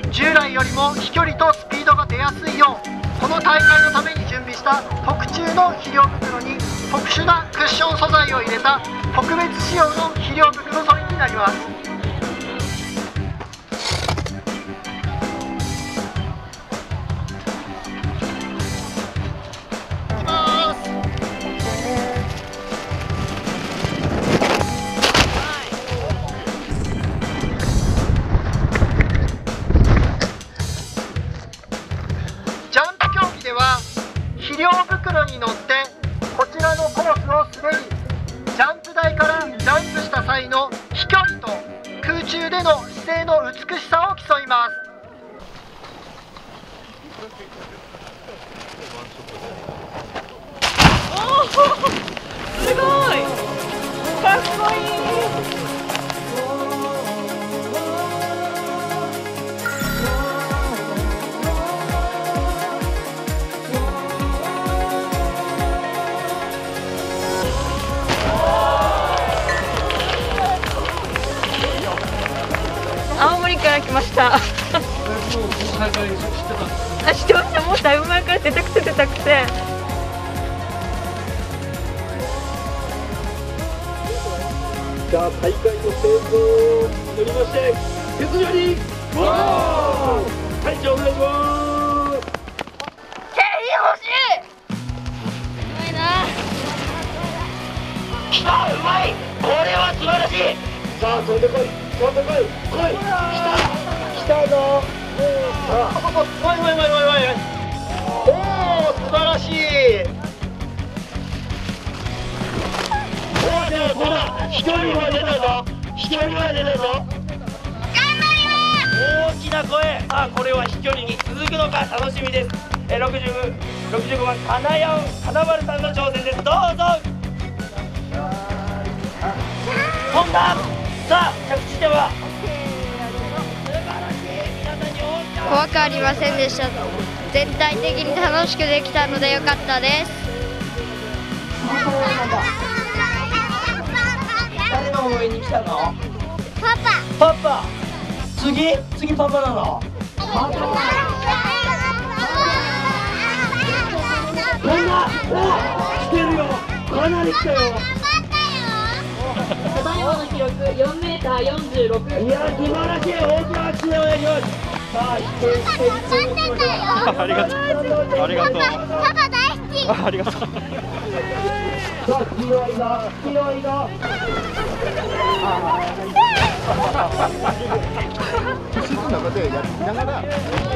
従来よりも飛距離とスピードが出やすいよう、この大会のために準備した特注の肥料袋に特殊なクッション素材を入れた特別仕様の肥料袋添えになります。では肥料袋に乗ってこちらのコースを滑り、ジャンプ台からジャンプした際の飛距離と空中での姿勢の美しさを競います。 おー、すごいかっこいい。青森から来ました。知ってました。もうだいぶ前から出たくて。 じゃあ大会の成功を祈りまして鉄よりわー、はい、じゃあお願いします。 景品欲しい。うまいな。 きた、うまい、これは素晴らしい。さあそれで来い、来い、来たぞ。さあ、おお、素晴らしい。ほら、飛距離は出たぞ。頑張ります。大きな声。さあ、これは飛距離に続くのか楽しみです。65番金丸さんの挑戦です。どうぞ。飛んだ。さあ、着地点は怖くありませんでした。全体的に楽しくできたので良かったです。 誰の応援に来たの？ パパ。次パパなの？来てるよ。かなり来たよ。 ただいまの記録4m46。 いや、素晴らしい。大きな拍手でお願いします。さあ、 ありがとう。ありがとう。 パパ大好き。 ありがとう。 さあ、黄色いが。 施設の中でやりながら。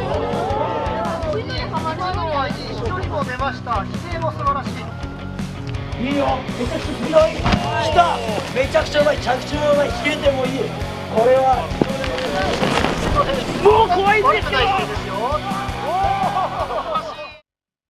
今のはいい飛距離も出ました。姿勢も素晴らしい。 いいよ。めちゃくちゃスピードいい。来た。めちゃくちゃうまい。着地もうまい。飛型点もいい。これは。もう怖いですよ。